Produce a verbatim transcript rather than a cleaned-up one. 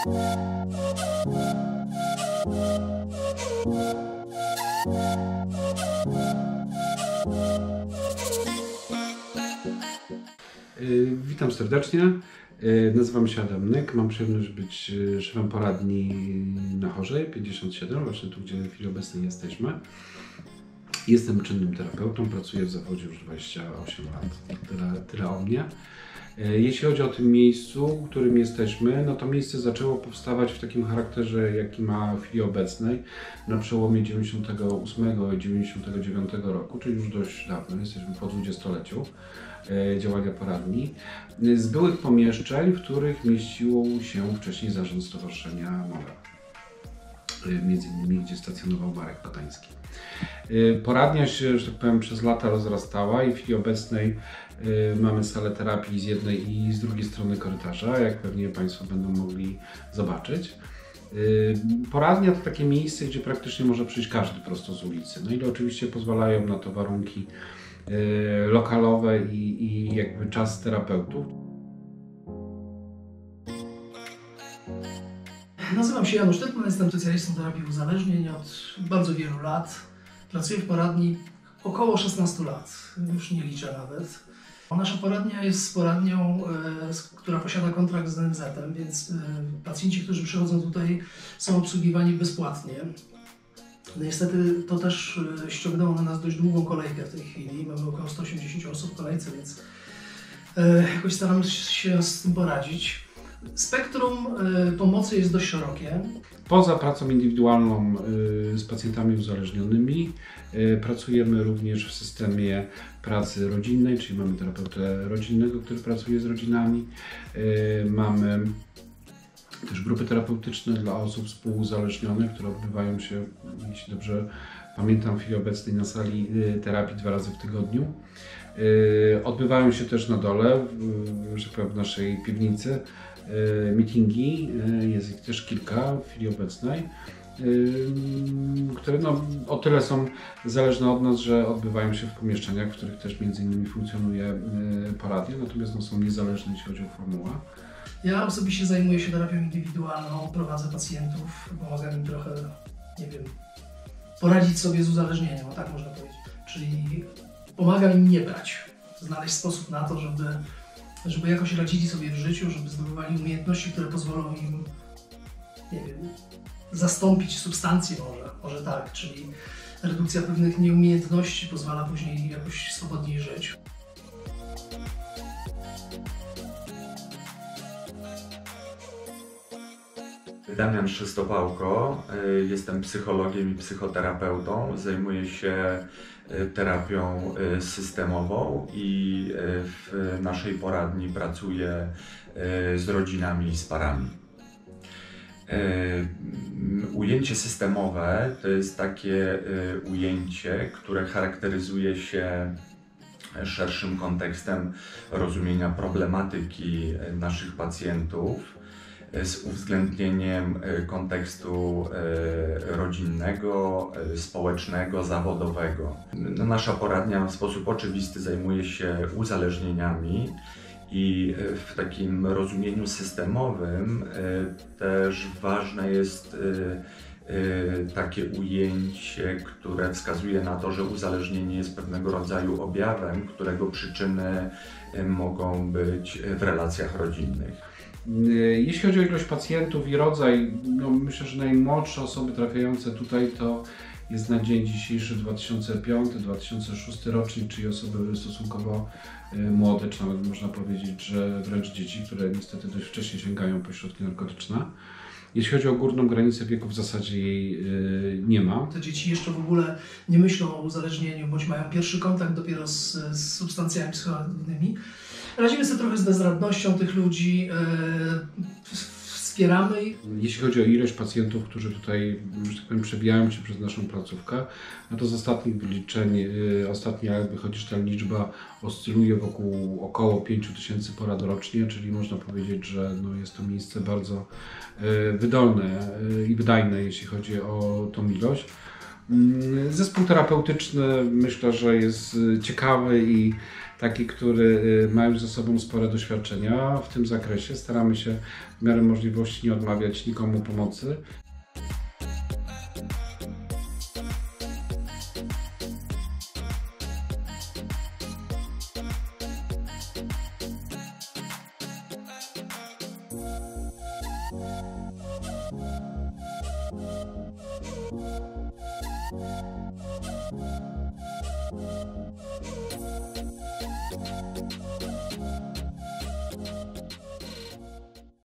Witam serdecznie. Nazywam się Adam Nyk. Mam przyjemność być szefem poradni na Chorzej pięćdziesiąt siedem, właśnie tu, gdzie w chwili obecnej jesteśmy. Jestem czynnym terapeutą, pracuję w zawodzie już dwadzieścia osiem lat. Tyle, tyle o mnie. Jeśli chodzi o tym miejscu, w którym jesteśmy, no to miejsce zaczęło powstawać w takim charakterze, jaki ma w chwili obecnej, na przełomie dziewięćdziesiątego ósmego i dziewięćdziesiątego dziewiątego roku, czyli już dość dawno, jesteśmy po dwudziestoleciu działania poradni, z byłych pomieszczeń, w których mieścił się wcześniej zarząd Stowarzyszenia Mola, między innymi gdzie stacjonował Marek Kotański. Poradnia się, że tak powiem, przez lata rozrastała i w chwili obecnej mamy salę terapii z jednej i z drugiej strony korytarza, jak pewnie Państwo będą mogli zobaczyć. Poradnia to takie miejsce, gdzie praktycznie może przyjść każdy prosto z ulicy. No i oczywiście pozwalają na to warunki lokalowe i, i jakby czas terapeutów. Nazywam się Janusz Tetman, jestem specjalistą terapii uzależnień od bardzo wielu lat. Pracuję w poradni około szesnastu lat, już nie liczę nawet. Nasza poradnia jest poradnią, e, która posiada kontrakt z N F Z-em, więc e, pacjenci, którzy przychodzą tutaj, są obsługiwani bezpłatnie. No niestety to też e, ściągnęło na nas dość długą kolejkę w tej chwili. Mamy około stu osiemdziesięciu osób w kolejce, więc e, jakoś staramy się z tym poradzić. Spektrum y, pomocy jest dość szerokie. Poza pracą indywidualną y, z pacjentami uzależnionymi y, pracujemy również w systemie pracy rodzinnej, czyli mamy terapeutę rodzinnego, który pracuje z rodzinami. Y, mamy też grupy terapeutyczne dla osób współuzależnionych, które odbywają się, jeśli dobrze pamiętam, w chwili obecnej na sali y, terapii dwa razy w tygodniu. Y, odbywają się też na dole, w, że powiem, w naszej piwnicy. Meetingi, jest ich też kilka w chwili obecnej, które no, o tyle są zależne od nas, że odbywają się w pomieszczeniach, w których też między innymi funkcjonuje poradnia, natomiast no, są niezależne, jeśli chodzi o formułę. Ja osobiście zajmuję się terapią indywidualną, prowadzę pacjentów, pomagam im trochę, nie wiem, poradzić sobie z uzależnieniem, o tak można powiedzieć. Czyli pomagam im nie brać, znaleźć sposób na to, żeby żeby jakoś radzili sobie w życiu, żeby zdobywali umiejętności, które pozwolą im, nie wiem, zastąpić substancje może, może tak, czyli redukcja pewnych nieumiejętności pozwala później jakoś swobodniej żyć. Damian Szystopałko, jestem psychologiem i psychoterapeutą, zajmuję się terapią systemową i w naszej poradni pracuję z rodzinami i z parami. Ujęcie systemowe to jest takie ujęcie, które charakteryzuje się szerszym kontekstem rozumienia problematyki naszych pacjentów, z uwzględnieniem kontekstu rodzinnego, społecznego, zawodowego. Nasza poradnia w sposób oczywisty zajmuje się uzależnieniami i w takim rozumieniu systemowym też ważne jest takie ujęcie, które wskazuje na to, że uzależnienie jest pewnego rodzaju objawem, którego przyczyny mogą być w relacjach rodzinnych. Jeśli chodzi o ilość pacjentów i rodzaj, no myślę, że najmłodsze osoby trafiające tutaj to jest na dzień dzisiejszy dwa tysiące piąty dwa tysiące szósty rocznik, czyli osoby stosunkowo młode, czy nawet można powiedzieć, że wręcz dzieci, które niestety dość wcześnie sięgają po środki narkotyczne. Jeśli chodzi o górną granicę wieku, w zasadzie jej yy, nie ma. Te dzieci jeszcze w ogóle nie myślą o uzależnieniu, bądź mają pierwszy kontakt dopiero z, z substancjami psychoaktywnymi. Radzimy sobie trochę z bezradnością tych ludzi, yy, wspieramy ich. Jeśli chodzi o ilość pacjentów, którzy tutaj, że tak powiem, przebijają się przez naszą placówkę, no to z ostatnich wyliczeń, yy, ostatnia jakby chociaż ta liczba oscyluje wokół około pięciu tysięcy porad rocznie, czyli można powiedzieć, że no, jest to miejsce bardzo yy, wydolne yy, i wydajne, jeśli chodzi o tą ilość. Yy, zespół terapeutyczny myślę, że jest ciekawy i taki, który y, ma już ze sobą spore doświadczenia w tym zakresie. Staramy się w miarę możliwości nie odmawiać nikomu pomocy.